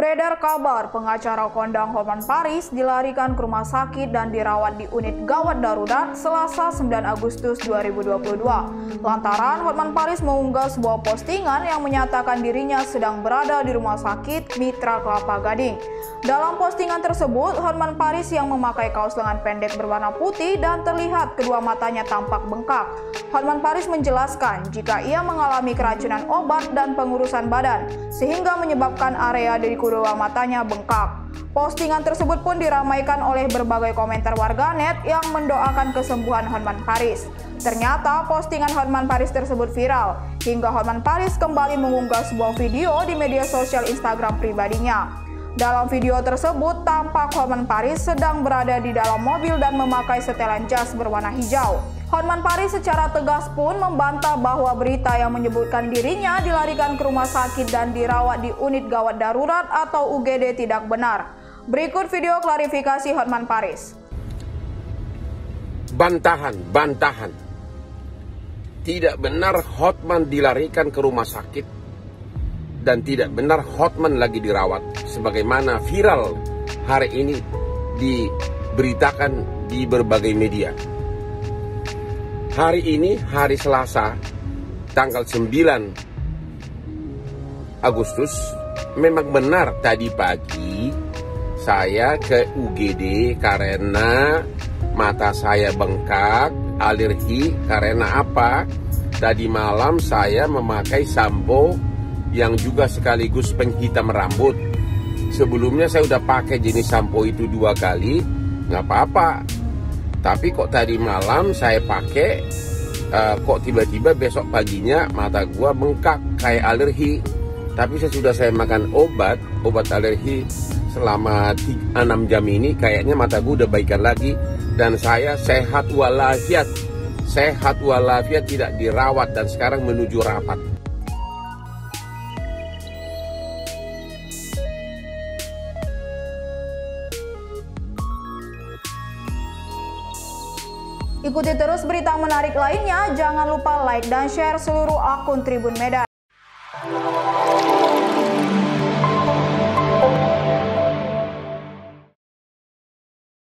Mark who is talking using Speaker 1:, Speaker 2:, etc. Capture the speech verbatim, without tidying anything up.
Speaker 1: Beredar kabar pengacara kondang Hotman Paris dilarikan ke rumah sakit dan dirawat di unit gawat darurat Selasa sembilan Agustus dua ribu dua puluh dua. Lantaran Hotman Paris mengunggah sebuah postingan yang menyatakan dirinya sedang berada di rumah sakit Mitra Kelapa Gading. Dalam postingan tersebut, Hotman Paris yang memakai kaos lengan pendek berwarna putih dan terlihat kedua matanya tampak bengkak. Hotman Paris menjelaskan jika ia mengalami keracunan obat dan pengurusan badan, sehingga menyebabkan area dari kedua matanya bengkak. Postingan tersebut pun diramaikan oleh berbagai komentar warganet yang mendoakan kesembuhan Hotman Paris. Ternyata postingan Hotman Paris tersebut viral, hingga Hotman Paris kembali mengunggah sebuah video di media sosial Instagram pribadinya. Dalam video tersebut, tampak Hotman Paris sedang berada di dalam mobil dan memakai setelan jas berwarna hijau. Hotman Paris secara tegas pun membantah bahwa berita yang menyebutkan dirinya dilarikan ke rumah sakit dan dirawat di unit gawat darurat atau U G D tidak benar. Berikut video klarifikasi Hotman Paris.
Speaker 2: Bantahan, bantahan. Tidak benar Hotman dilarikan ke rumah sakit dan tidak benar Hotman lagi dirawat sebagaimana viral hari ini diberitakan di berbagai media. Hari ini hari Selasa tanggal sembilan Agustus, memang benar tadi pagi saya ke U G D karena mata saya bengkak, alergi. Karena apa? Tadi malam saya memakai sampo yang juga sekaligus penghitam rambut. Sebelumnya saya udah pakai jenis sampo itu dua kali, nggak apa-apa. Tapi kok tadi malam saya pakai, uh, kok tiba-tiba besok paginya mata gua bengkak kayak alergi. Tapi sesudah saya makan obat, obat alergi selama enam jam ini, kayaknya mata gua udah baikan lagi. Dan saya sehat walafiat, sehat walafiat, tidak dirawat dan sekarang menuju rapat.
Speaker 1: Ikuti terus berita menarik lainnya, jangan lupa like dan share seluruh akun Tribun Medan.